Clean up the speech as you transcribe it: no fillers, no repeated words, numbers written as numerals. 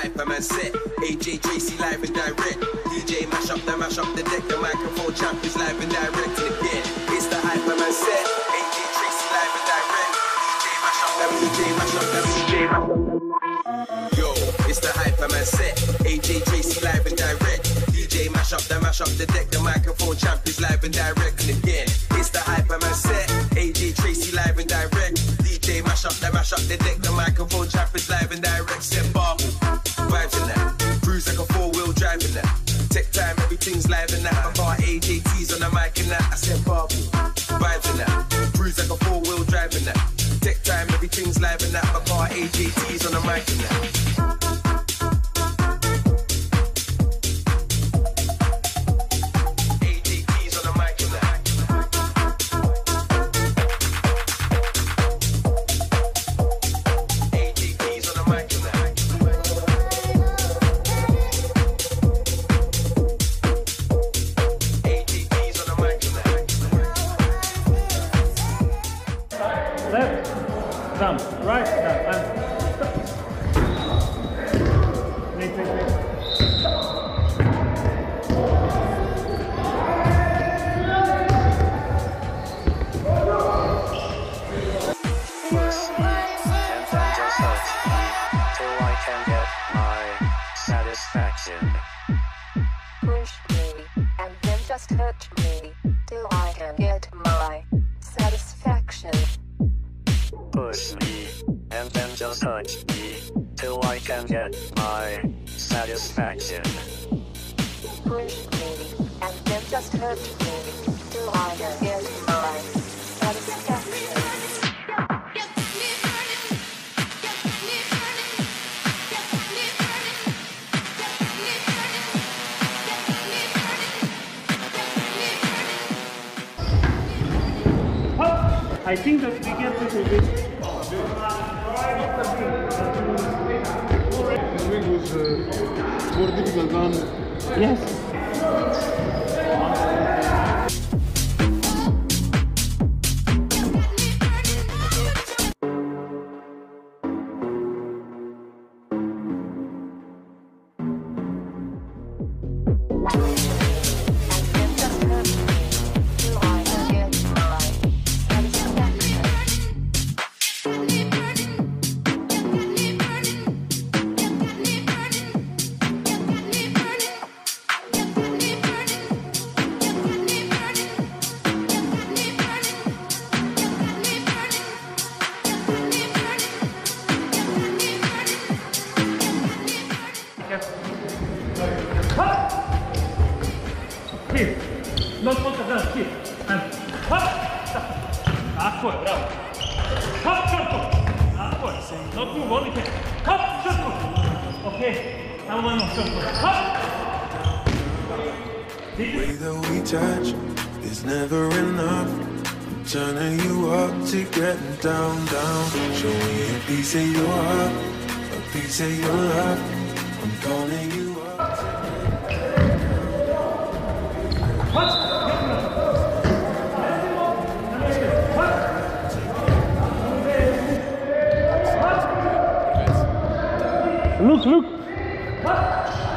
Hyperman set. AJ Tracy live and direct. DJ mash up the deck. The microphone champ is live and direct again. It's the Hyperman set. AJ Tracy live and direct. DJ mash up the Yo, it's the Hyperman set. AJ Tracy live and direct. DJ mash up the deck. The microphone champ is live and direct again. It's the Hyperman set. AJ Tracy live and direct. DJ mash up the deck. The microphone champ is live and direct. Set bar, vibes in that. Cruise like a 4-wheel drive in that. Tech time, everything's live in that. I got AJT's on the mic in that. I said bar, vibes in that. Cruise like a 4-wheel drive in that. Tech time, everything's live in that. I got AJT's on the mic in that. Right, and satisfaction. Push me and then just hurt me till I can get my satisfaction. Push me and then just hurt me till I can get my satisfaction. Push me and then just hurt me till I can get my satisfaction. I think that we get this a bit. The wing was more difficult than. Yes. Keep. Not put the gun, keep. And hop! Acqua, bravo. Hop, short. Acqua. Not move, only kick. Hop, short. Okay. Now one more short. Hop! The way that we touch is never enough. I'm turning you up to getting down, down. Showing you a piece of your heart, a piece of your love. I'm calling you up. Look, look.